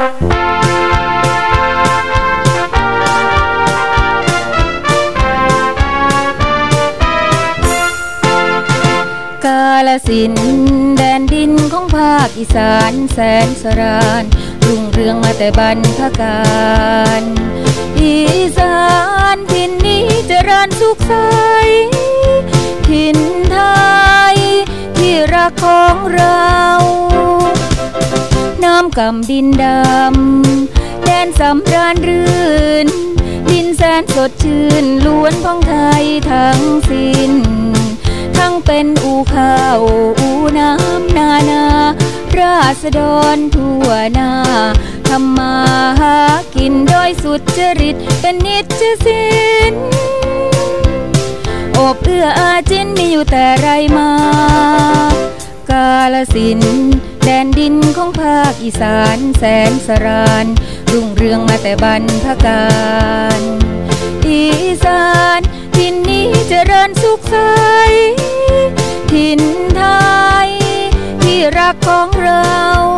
กาฬสินธุ์แดนดินของภาคอีสานแสนสรานรุ่งเรืองมาแต่บรรพกาลอีสานถิ่นนี้เจริญสุขใสถิ่นไทยที่รักของเราน้ำกำดินดำแดนสำราญรื่นดินแสนสดชื่นล้วนของไทยทั้งสิ้นทั้งเป็นอู่ข้าวอู่น้ำนาราษฎรทั่วหน้าทำมาหากินโดยสุจริตเป็นนิจศิลป์อบเอื้ออาจินมีอยู่แต่ไรมากาฬสินธุ์แดนดินของภาคอีสานแสนสรานรุ่งเรืองมาแต่บรรพกาลอีสานถิ่นนี้เจริญสุขใสถิ่นไทยที่รักของเรา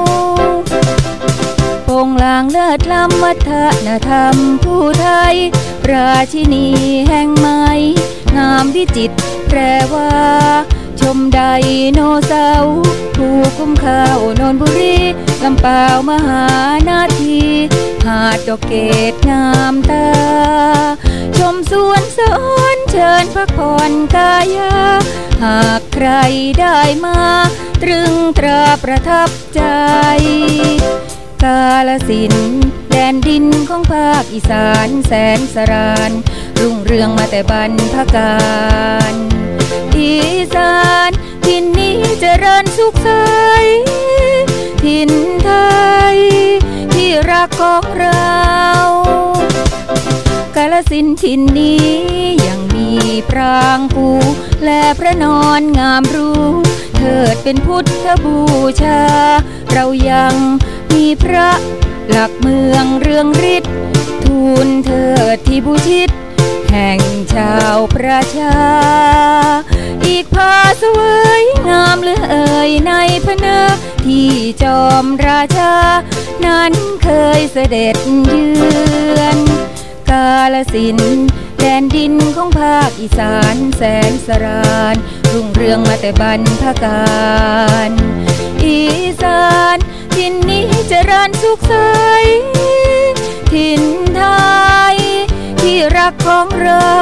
โปร่งลางเลิศล้ำวัฒนธรรมผู้ไทยราชินีแห่งไม้งามวิจิตรแปรว่าชมไดโนเสาร์ผู้คุ้มข้าวนนบุรีลำปาวมหานาทีหาดดอกเกตงามตาชมสวนสนเชิญพักผ่อนกายาหากใครได้มาตรึงตราประทับใจกาฬสินธุ์แดนดินของภาคอีสานแสนสรานรุ่งเรืองมาแต่บรรพกาลอีสานถิ่นนี้เจริญสุขใสถิ่นไทยที่รักของเรากาฬสินธุ์ถิ่นนี้ยังมีปรางกูและพระนอนงามรู้เถิดเป็นพุทธบูชาเรายังมีพระหลักเมืองเรืองฤทธิ์ทูลเถิดที่บูชิตแห่งชาวประชาอีกภาสวยงามเหลือเอ่ยในพระเนตรที่จอมราชานั้นเคยเสด็จเยือนกาฬสินธุ์แดนดินของภาคอีสานแสนสรานรุ่งเรืองมาแต่บรรพกาลอีสานถิ่นนี้เจริญสุขใสถิ่นไทยที่รักของเรา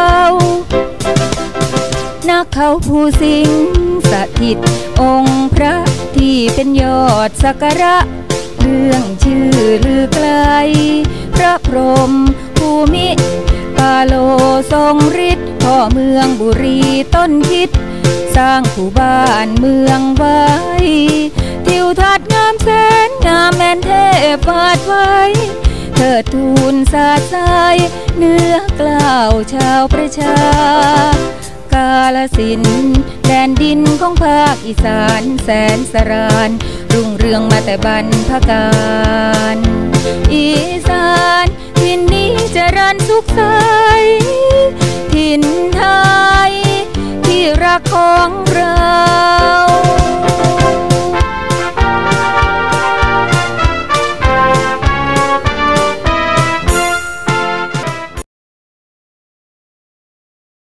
นักเขาผู้สิงสถิตองค์พระที่เป็นยอดสักการะเรื่องชื่อลือไกลพระพรหมภูมิปาโลทรงฤทธิ์พ่อเมืองบุรีต้นคิดสร้างคู่บ้านเมืองไว้ทิวทัศน์งามแสนงามแม่นเทพวาดไว้เถิดทูลสาดสายเนื้อกล้าวชาวประชากาฬสินธุ์แดนดินของภาคอีสานแสนสรานรุ่งเรืองมาแต่บรรพกาลอีสานถิ่นนี้เจริญสุขใส